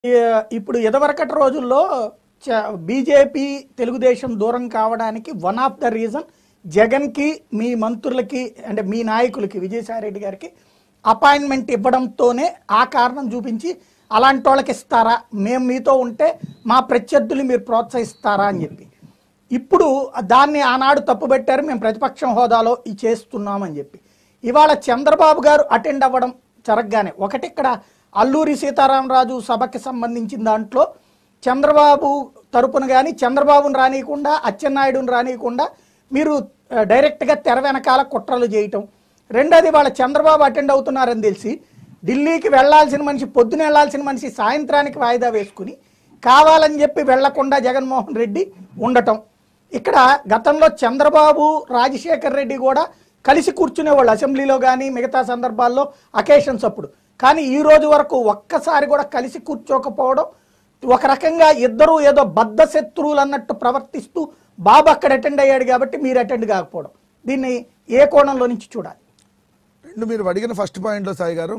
ఇప్పుడు ఇదివరకటి రోజుల్లో బీజేపీ తెలుగుదేశం దూరం కావడానికి వన్ ఆఫ్ ద రీజన్ జగన్కి మీ మంత్రులకి అంటే మీ నాయకులకి విజయసాయి రెడ్డి గారికి అపాయింట్మెంట్ ఇవ్వడంతోనే ఆ కారణం చూపించి అలాంటి వాళ్ళకి ఇస్తారా, మేము మీతో ఉంటే మా ప్రత్యర్థులు మీరు ప్రోత్సహిస్తారా అని చెప్పి ఇప్పుడు దాన్ని ఆనాడు తప్పుపెట్టారు. మేము ప్రతిపక్షం హోదాలో ఇది చేస్తున్నామని చెప్పి ఇవాళ చంద్రబాబు గారు అటెండ్ అవ్వడం జరగగానే ఒకటి ఇక్కడ అల్లూరి సీతారామరాజు సభకి సంబంధించిన దాంట్లో చంద్రబాబు తరపున కానీ చంద్రబాబును రానియకుండా అచ్చెన్నాయుడుని రానియకుండా మీరు డైరెక్ట్గా తెర వెనకాల కుట్రలు చేయటం. రెండోది వాళ్ళ చంద్రబాబు అటెండ్ అవుతున్నారని తెలిసి ఢిల్లీకి వెళ్లాల్సిన మనిషి పొద్దున వెళ్లాల్సిన మనిషి సాయంత్రానికి వాయిదా వేసుకుని కావాలని చెప్పి వెళ్లకుండా జగన్మోహన్ రెడ్డి ఉండటం. ఇక్కడ గతంలో చంద్రబాబు రాజశేఖర్ రెడ్డి కూడా కలిసి కూర్చునేవాళ్ళు అసెంబ్లీలో కానీ మిగతా సందర్భాల్లో అకేషన్స్ అప్పుడు. కానీ ఈ రోజు వరకు ఒక్కసారి కూడా కలిసి కూర్చోకపోవడం, ఒక రకంగా ఇద్దరు ఏదో బద్ధ శత్రువులు అన్నట్టు ప్రవర్తిస్తూ బాబు అక్కడ అటెండ్ అయ్యాడు కాబట్టి మీరు అటెండ్ కాకపోవడం, దీన్ని ఏ కోణంలో నుంచి చూడాలి? రెండు మీరు అడిగిన ఫస్ట్ పాయింట్లో సాయి గారు,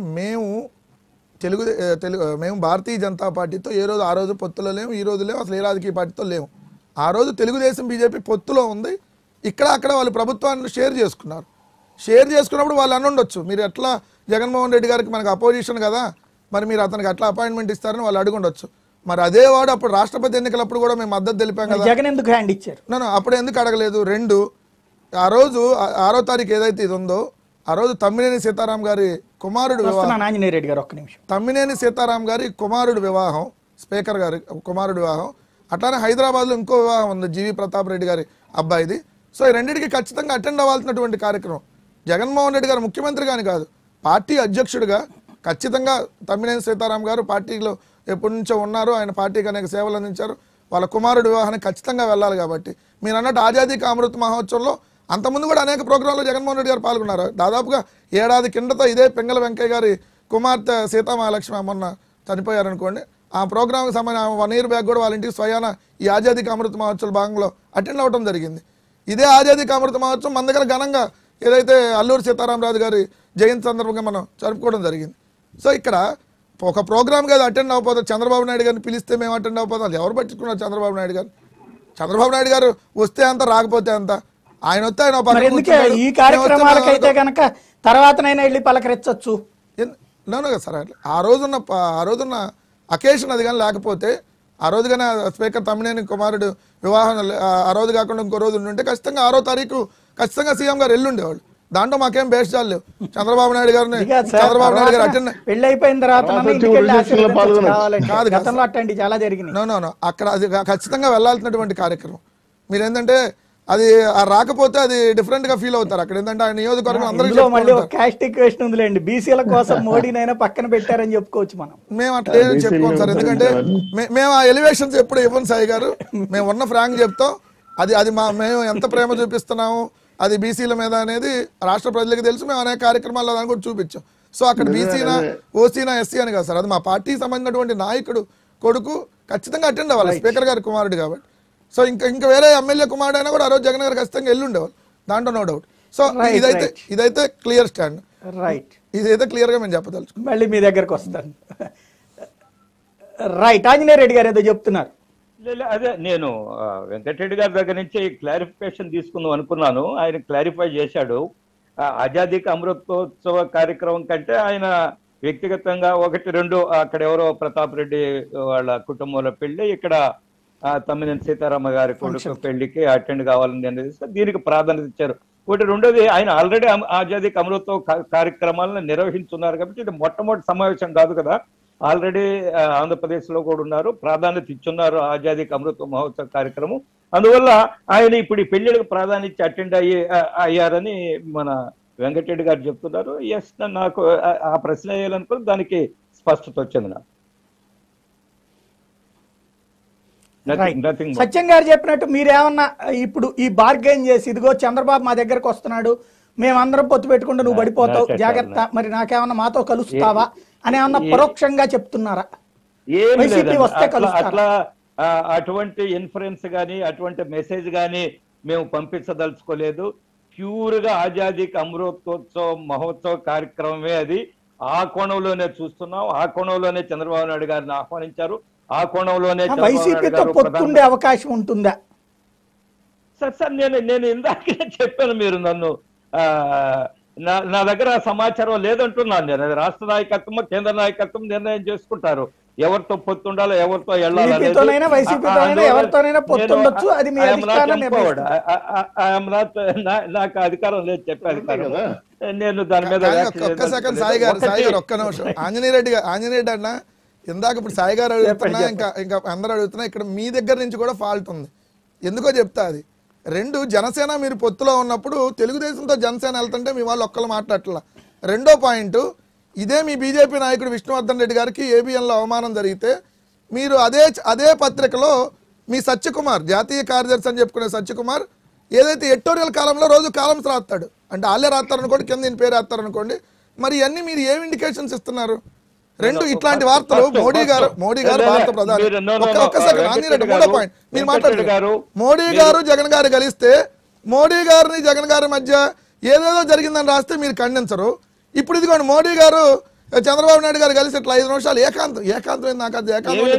మేము భారతీయ జనతా పార్టీతో ఆ రోజు పొత్తులో లేము, ఈ రోజు లేము, అసలు ఏ రాజకీయ పార్టీతో లేము. ఆ రోజు తెలుగుదేశం బీజేపీ పొత్తులో ఉంది. ఇక్కడ అక్కడ వాళ్ళు ప్రభుత్వాన్ని షేర్ చేసుకున్నారు. షేర్ చేసుకున్నప్పుడు వాళ్ళు అనుండొచ్చు, మీరు ఎట్లా జగన్మోహన్ రెడ్డి గారికి మనకు అపోజిషన్ కదా, మరి మీరు అతనికి అట్లా అపాయింట్మెంట్ ఇస్తారని వాళ్ళు అడుగుండొచ్చు. మరి అదే వాడు అప్పుడు రాష్ట్రపతి ఎన్నికలప్పుడు కూడా మేము మద్దతు తెలిపాం కదా, జగన్ ఎందుకు హ్యాండ్ ఇచ్చారు? అప్పుడు ఎందుకు అడగలేదు? రెండు, ఆ రోజు 6వ తారీఖు ఏదైతే ఇది ఉందో ఆ రోజు తమ్మినేని సీతారాం గారి కుమారుడు తమ్మినేని సీతారాం గారి కుమారుడు వివాహం, స్పీకర్ గారి కుమారుడు వివాహం, అట్లానే హైదరాబాద్లో ఇంకో వివాహం ఉంది జీవి ప్రతాప్ రెడ్డి గారి అబ్బాయిది. సో ఈ రెండింటికి ఖచ్చితంగా అటెండ్ అవ్వాల్సినటువంటి కార్యక్రమం. జగన్మోహన్ రెడ్డి గారు ముఖ్యమంత్రి కానీ కాదు, పార్టీ అధ్యక్షుడిగా ఖచ్చితంగా తమ్మినేని సీతారాం గారు పార్టీలో ఎప్పటి నుంచో ఉన్నారు, ఆయన పార్టీకి అనేక సేవలు అందించారు. వాళ్ళ కుమారుడు వివాహానికి ఖచ్చితంగా వెళ్ళాలి. కాబట్టి మీరు అన్నట్టు ఆజాదీ కా అమృత్ మహోత్సవంలో అంతకుముందు కూడా అనేక ప్రోగ్రాంలో జగన్మోహన్ రెడ్డి గారు పాల్గొన్నారు. దాదాపుగా ఏడాది కిందతో ఇదే పింగళ వెంకయ్య గారి కుమార్తె సీతామహాలక్ష్మి మొన్న చనిపోయారనుకోండి, ఆ ప్రోగ్రామ్కి సంబంధించిన 1 year బ్యాక్ కూడా వాళ్ళ ఇంటికి స్వయాన ఈ ఆజాదీ కా అమృత్ మహోత్సవ భాగంలో అటెండ్ అవ్వడం జరిగింది. ఇదే ఆజాదీ కా అమృత్ మహోత్సవం మన దగ్గర ఘనంగా ఏదైతే అల్లూరి సీతారామరాజు గారి జయంతి సందర్భంగా మనం జరుపుకోవడం జరిగింది. సో ఇక్కడ ఒక ప్రోగ్రామ్కి అది అటెండ్ అవ్వకపోతే చంద్రబాబు నాయుడు గారిని పిలిస్తే మేము అటెండ్ అవ్వకపోతే అది ఎవరు పట్టించుకున్నారు? చంద్రబాబు నాయుడు గారు వస్తే అంత, రాకపోతే అంత. ఆయన వస్తే ఆయన ఈ కార్యక్రమాలకైతే కనుక తర్వాతనైనా వెళ్ళి పలకరించవచ్చు కదా సార్. ఆ రోజున్న అకేషన్ అది కానీ లేకపోతే, ఆ రోజు కానీ స్పీకర్ తమ్మినేని కుమారుడు వివాహం ఆ రోజు కాకుండా ఇంకో రోజు ఉంటే ఖచ్చితంగా 6వ తారీఖు ఖచ్చితంగా సీఎం గారు ఎల్లుండేవాళ్ళు. దాంట్లో మాకేం బేషాలు లేవు. చంద్రబాబు నాయుడు గారు అటెండ్ పెళ్లి అయిపోయిన తర్వాత అక్కడ అది ఖచ్చితంగా వెళ్లాల్సినటువంటి కార్యక్రమం. మీరు ఏంటంటే అది రాకపోతే అది డిఫరెంట్ గా ఫీల్ అవుతారు. అక్కడ ఏంటంటే ఆయన నియోజకవర్గం అందరికీ మళ్ళీ ఒక క్యాస్ట్ ఈక్వేషన్ ఉందిలేండి, బీసీల కోసం మోడీనైనా పక్కన పెట్టారని చెప్పుకోవచ్చు మనం. మేము అట్లా చెప్పుకోం సార్, ఎందుకంటే మేము ఆ ఎలివేషన్స్ ఎప్పుడు ఇవ్వం సాయి గారు. మేము ఉన్న ఫ్రాంక్ చెప్తాం. అది మేము ఎంత ప్రేమ చూపిస్తున్నాము అది బీసీల మీద అనేది రాష్ట్ర ప్రజలకు తెలుసు. మేము అనేక కార్యక్రమాల్లో దాన్ని కూడా చూపించాం. సో అక్కడ బీసీనా ఓసీనా ఎస్సీ అని కాదు సార్, అది మా పార్టీకి సంబంధించినటువంటి నాయకుడు కొడుకు ఖచ్చితంగా అటెండ్ అవ్వాలి, స్పీకర్ గారి కుమారుడు కాబట్టి. సో ఇంకా వేరే ఎమ్మెల్యే కుమారుడు అయినా కూడా ఆ రోజు జగన్ గారు ఖచ్చితంగా ఎల్లుండేవాళ్ళు, దాంట్లో నో డౌట్. సో ఇదైతే క్లియర్ స్టాండ్, రైట్. ఇదైతే క్లియర్ గా మేము చెప్పదలుచు. మళ్ళీ మీ దగ్గరకు వస్తాను. రైట్, ఆంజనేయ రెడ్డి గారు ఏదో చెప్తున్నారు. అదే నేను వెంకటరెడ్డి గారి దగ్గర నుంచి క్లారిఫికేషన్ తీసుకుందాం అనుకున్నాను. ఆయన క్లారిఫై చేశాడు. ఆజాదీ కా అమృతోత్సవ కార్యక్రమం కంటే ఆయన వ్యక్తిగతంగా 1-2 అక్కడ ఎవరో ప్రతాప్ రెడ్డి వాళ్ళ కుటుంబంలో పెళ్లి, ఇక్కడ తమ్మినేని సీతారామ గారి కొడుకు పెళ్లికి అటెండ్ కావాలని అనేది దీనికి ప్రాధాన్యత ఇచ్చారు. రెండోది ఆయన ఆల్రెడీ ఆజాదీ కా అమృతోత్సవ కార్యక్రమాలను నిర్వహించున్నారు కాబట్టి ఇది మొట్టమొదటి సమావేశం కాదు కదా. ఆల్రెడీ ఆంధ్రప్రదేశ్ లో కూడా ఉన్నారు, ప్రాధాన్యత ఇచ్చున్నారు ఆజాదీ కా అమృత మహోత్సవ కార్యక్రమం. అందువల్ల ఆయన ఇప్పుడు ఈ పెళ్లిళ్ళకి ప్రాధాన్యత అటెండ్ అయ్యారని మన వెంకటరెడ్డి గారు చెప్తున్నారు. ఎస్, నాకు ఆ ప్రశ్న వేయాలనుకుని దానికి స్పష్టత వచ్చింది. నాకు సత్యం గారు చెప్పినట్టు మీరేమన్నా ఇప్పుడు ఈ బార్గెన్ చేసి ఇదిగో చంద్రబాబు మా దగ్గరకు వస్తున్నాడు, మేమందరం పొత్తు పెట్టుకుంటే నువ్వు పడిపోతావు జాగ్రత్త, మరి నాకేమన్నా మాతో కలుస్తావా అని ఏమన్నా పరోక్షంగా చెప్తున్నారా? అట్లా అటువంటి ఇన్ఫరెన్స్ గానీ అటువంటి మెసేజ్ గానీ మేము పంపించదలుచుకోలేదు. ప్యూర్ గా ఆజాదీ కా అమృతోత్సవ మహోత్సవ కార్యక్రమమే అది. ఆ కోణంలోనే చూస్తున్నాం. ఆ కోణంలోనే చంద్రబాబు నాయుడు గారిని ఆహ్వానించారు. ఆ కోణంలోనే వైసీపీతో పొత్తుండే అవకాశం ఉంటుందా? సార్ నేను ఇందాకే చెప్పాను, మీరు నన్ను నా దగ్గర సమాచారం లేదంటున్నాను. నేను అది రాష్ట్ర నాయకత్వం కేంద్ర నాయకత్వం నిర్ణయం చేసుకుంటారు ఎవరితో పొత్తుండాలో ఎవరితో వెళ్ళాలి. నాకు అధికారం లేదు చెప్పే అధికారం. నేను దాని మీద ఒక్క సెకండ్ సాయి గారు ఒక్క నిమిషం. ఆంజనేయ రెడ్డి అన్న ఇందాక ఇప్పుడు సాయి గారు అడుగుతున్నా, ఇంకా అందరూ అడుగుతున్నా, ఇక్కడ మీ దగ్గర నుంచి కూడా ఫాల్ట్ ఉంది. ఎందుకో చెప్తా. అది రెండు, జనసేన మీరు పొత్తులో ఉన్నప్పుడు తెలుగుదేశంతో జనసేన వెళ్తుంటే మీ వాళ్ళు ఒక్కరు మాట్లాడట్లా. రెండో పాయింట్, ఇదే మీ బీజేపీ నాయకుడు విష్ణువర్ధన్ రెడ్డి గారికి ఏబిఎన్లో అవమానం జరిగితే మీరు అదే పత్రికలో మీ సత్యకుమార్, జాతీయ కార్యదర్శి అని చెప్పుకునే సత్యకుమార్, ఏదైతే ఎడిటోరియల్ కాలంలో రోజు కాలమ్స్ రాస్తాడు, అంటే వాళ్ళే రాస్తారనుకోండి, కింద దీని పేరు రాస్తారనుకోండి, మరి ఇవన్నీ మీరు ఏం ఇండికేషన్స్ ఇస్తున్నారు? రెండు ఇట్లాంటి వార్తలు మోడీ గారు భారత ప్రధాని, ఒక్క సెకండ్ ఆంజనేయుడు, మూడో పాయింట్ మీరు మాట్లాడారు. మోడీ గారు జగన్ గారు కలిస్తే మోడీ గారిని జగన్ గారి మధ్య ఏదేదో జరిగిందని రాస్తే మీరు ఖండించరు. ఇప్పుడు ఇదిగోండి మోడీ గారు చంద్రబాబు నాయుడు గారు కలిసి ఇట్లా 5 నిమిషాలు ఏకాంతం నాకు అది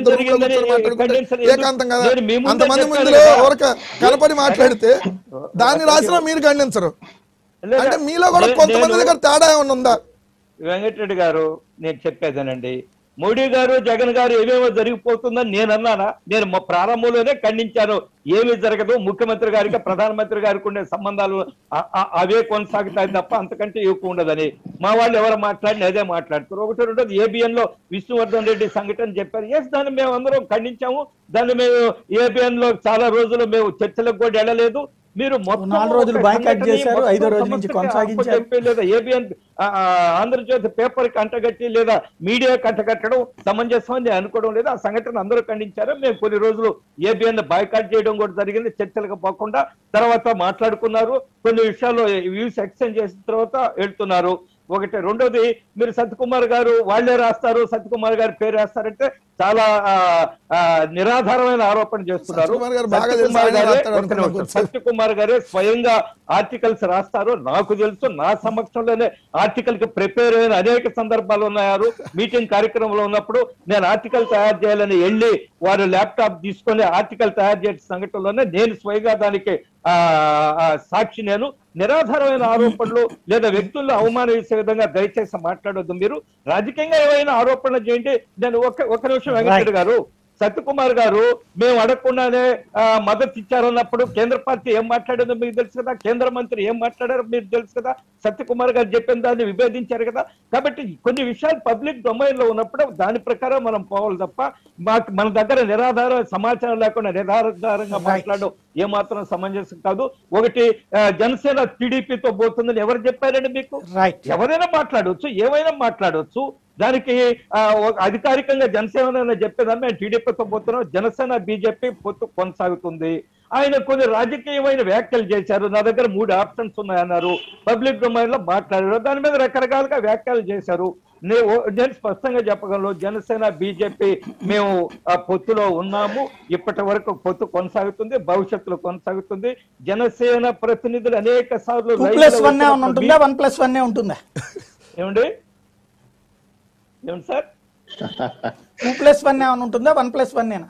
ఏకాంతం కదా, అంతమంది ముందులో ఎవరికి కనపడి మాట్లాడితే దాన్ని రాసినా మీరు ఖండించరు. అంటే మీలో కూడా కొంతమంది దగ్గర తేడా ఏమన్నా ఉందా? వెంకటరెడ్డి గారు, నేను చెప్పేదేనండి, మోడీ గారు జగన్ గారు ఏమేమో జరిగిపోతుందని నేను అన్నానా? నేను ప్రారంభంలోనే ఖండించాను. ఏమీ జరగదు, ముఖ్యమంత్రి గారికి ప్రధానమంత్రి గారికి ఉండే సంబంధాలు అవే కొనసాగుతాయి తప్ప అంతకంటే ఎక్కువ ఉండదని. మా వాళ్ళు ఎవరు మాట్లాడిన అదే మాట్లాడుతారు. ఒకటి రెండోది ఏబిఎన్ లో విష్ణువర్ధన్ రెడ్డి సంఘటన చెప్పారు. దాన్ని మేము అందరం ఖండించాము. దాన్ని మేము ఏబిఎన్ లో చాలా రోజులు మేము చర్చలకు కూడా వెళ్ళలేదు. మీరు మొత్తం 4 రోజులు బాయ్కాట్ చేశారు, 5వ రోజు నుంచి కొనసాగించారు. లేదా ఏబిఎన్ ఆంధ్రజ్యోతి పేపర్ కి అంటగట్టి లేదా మీడియా అంటగట్టడం సమంజసం అని అనుకోవడం లేదు. ఆ సంఘటన అందరూ ఖండించారు. మేము కొన్ని రోజులు ఏబిఎన్ బాయ్కాట్ చేయడం కూడా జరిగింది, చర్చలకు పోకుండా. తర్వాత మాట్లాడుకున్నారు, కొన్ని విషయాల్లో వ్యూస్ ఎక్స్చేంజ్ చేసిన తర్వాత వెళ్తున్నారు. ఒకటి. రెండోది, మీరు సత్యకుమార్ గారు వాళ్ళే రాస్తారు, సత్యకుమార్ గారి పేరు వేస్తారంటే చాలా నిరాధారమైన ఆరోపణ చేస్తున్నారు. సత్యకుమార్ గారే స్వయంగా ఆర్టికల్స్ రాస్తారు. నాకు తెలుసు, నా సమక్షంలోనే ఆర్టికల్ కి ప్రిపేర్ అయిన అనేక సందర్భాలు ఉన్నారు. మీటింగ్ కార్యక్రమంలో ఉన్నప్పుడు నేను ఆర్టికల్ తయారు చేయాలని వెళ్ళి వారు ల్యాప్టాప్ తీసుకొని ఆర్టికల్ తయారు చేసే సంఘటనలోనే నేను స్వయంగా దానికి సాక్షి. నేను నిరాధారమైన ఆరోపణలు లేదా వ్యక్తుల్లో అవమానించే విధంగా దయచేసి మాట్లాడొద్దు. మీరు రాజకీయంగా ఏమైనా ఆరోపణలు చేయండి. నేను ఒక నిమిషం వెంకటరెడ్డి గారు, సత్యకుమార్ గారు మేము అడగకుండానే మద్దతు ఇచ్చారన్నప్పుడు కేంద్ర పార్టీ ఏం మాట్లాడిందో మీకు తెలుసు కదా, కేంద్ర మంత్రి ఏం మాట్లాడారో మీకు తెలుసు కదా, సత్యకుమార్ గారు చెప్పిన దాన్ని విభేదించారు కదా. కాబట్టి కొన్ని విషయాలు పబ్లిక్ డొమైన్ లో ఉన్నప్పుడు దాని ప్రకారం మనం పోవాలి తప్ప మన దగ్గర నిరాధార సమాచారం లేకుండా నిరాధారంగా మాట్లాడడం ఏమాత్రం సమంజసం కాదు. ఒకటి, జనసేన టీడీపీతో పోతుందని ఎవరు చెప్పారండి మీకు? ఎవరైనా మాట్లాడవచ్చు, ఏమైనా మాట్లాడవచ్చు. దానికి అధికారికంగా జనసేన చెప్పేదాన్ని మేము టీడీపీతో పోతున్నాం, జనసేన బీజేపీ పొత్తు కొనసాగుతుంది. ఆయన కొన్ని రాజకీయమైన వ్యాఖ్యలు చేశారు. నా దగ్గర 3 ఆప్షన్స్ ఉన్నాయన్నారు, పబ్లిక్ డొమైన్ లో మాట్లాడారు, దాని మీద రకరకాలుగా వ్యాఖ్యలు చేశారు. నేను స్పష్టంగా చెప్పగలను, జనసేన బీజేపీ మేము పొత్తులో ఉన్నాము. ఇప్పటి వరకు పొత్తు కొనసాగుతుంది, భవిష్యత్తులో కొనసాగుతుంది. జనసేన ప్రతినిధులు అనేక సార్లు 2+1 ఉంటుందా, 1+1 ఉంటుందా? ఏమండి సార్, 2+1 ఉంటుందా, 1+1?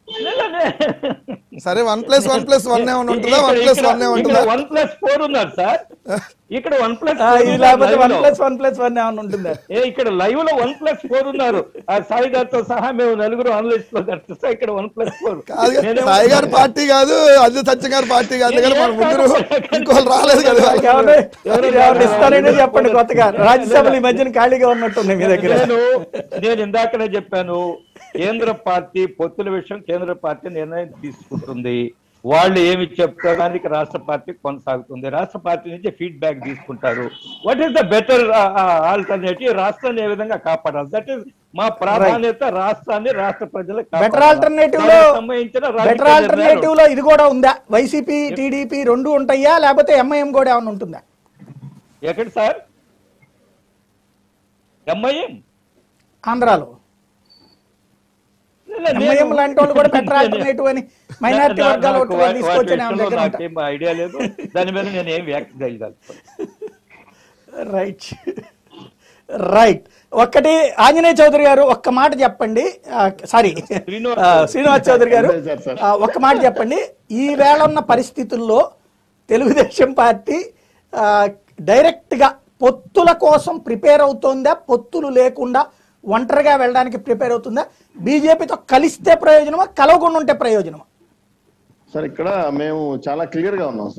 సరే, 1+1+1 ఉంటుందా, 1+1 ఉంటుందా? 1+4 ఉన్నారు సార్. ఇక్కడ 1+1+1 ఉంటుందా? ఇక్కడ లైవ్ లో 1+4 ఉన్నారు. సాయి గారితో సహా మేము 4 అనలిస్ట్ లో కనిపిస్తా. ఇక్కడ 1+4. సాయి గారి పార్టీ కాదు, అది సత్య గారి పార్టీ కాదు కదా, మన ముగ్గురు ఇంకోళ్ళు రాలేదు కదా. ఇస్తారనే చెప్పండి. కొత్తగా రాజ్యసభలో ఈ మధ్యన ఖాళీగా ఉన్నట్టుంది మీ దగ్గర. నేను ఇందాకనే చెప్పాను, కేంద్ర పార్టీ పొత్తుల విషయం కేంద్ర పార్టీ నిర్ణయం తీసుకుంటుంది. వాళ్ళు ఏమి చెప్తానికి రాష్ట్ర పార్టీ కొనసాగుతుంది. రాష్ట్ర పార్టీ నుంచి ఫీడ్బ్యాక్ తీసుకుంటారు. What is the better alternative? రాష్ట్రాన్ని ఏ విధంగా కాపాడాలి? దట్ ఈస్ మా ప్రాధాన్యత. రాష్ట్రాన్ని, రాష్ట్ర ప్రజలకు బెటర్ ఆల్టర్నేటివ్ లో ఇది కూడా ఉందా? వైసీపీ టీడీపీ 2 ఉంటాయా, లేకపోతే ఎంఐఎం కూడా ఏమైనా ఉంటుందా? ఎక్కడ సార్ ఎంఐఎం? ఆంధ్రాలో ఎంఐఎం లాంటి వాళ్ళు కూడా బెటర్ ఆల్టర్నేటివ్ అని మైనారిటీ వర్గాల తీసుకొచ్చిన ఐడియా లేదు. దాని మీద నేను ఏం వ్యాఖ్య చేయగలను. రైట్. రైట్. ఒక్కటి ఆంజనేయ చౌదరి గారు ఒక్క మాట చెప్పండి, సారీ శ్రీనివాస్ చౌదరి గారు ఒక్క మాట చెప్పండి. ఈ వేళ ఉన్న పరిస్థితుల్లో తెలుగుదేశం పార్టీ డైరెక్ట్ గా పొత్తుల కోసం ప్రిపేర్ అవుతోందా, పొత్తులు లేకుండా ఒంటరిగా వెళ్ళడానికి ప్రిపేర్ అవుతుందా, బీజేపీతో కలిస్తే ప్రయోజనమా, కలవకుండా ఉంటే ప్రయోజనమా? సార్ ఇక్కడ మేము చాలా క్లియర్ గా ఉన్నాం.